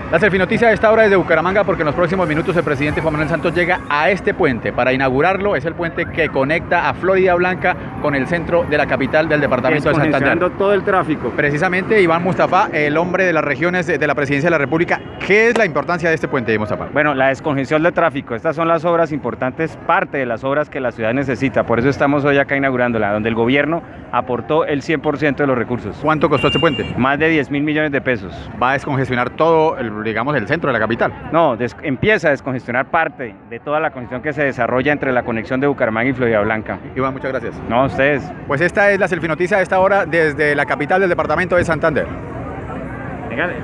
La selfie-noticia de esta hora desde Bucaramanga, porque en los próximos minutos el presidente Juan Manuel Santos llega a este puente para inaugurarlo. Es el puente que conecta a Florida Blanca con el centro de la capital del departamento de Santander. Descongestionando todo el tráfico. Precisamente, Iván Mustafa, el hombre de las regiones de la Presidencia de la República. ¿Qué es la importancia de este puente, Mustafa? Bueno, la descongestión del tráfico. Estas son las obras importantes, parte de las obras que la ciudad necesita. Por eso estamos hoy acá inaugurándola, donde el gobierno aportó el 100% de los recursos. ¿Cuánto costó este puente? Más de 10.000 millones de pesos. ¿Va a descongestionar todo, digamos, el centro de la capital? No, empieza a descongestionar parte de toda la congestión que se desarrolla entre la conexión de Bucaramanga y Florida Blanca. Iván, muchas gracias. No, a ustedes. Pues esta es la selfie-noticia de esta hora desde la capital del departamento de Santander. Venga.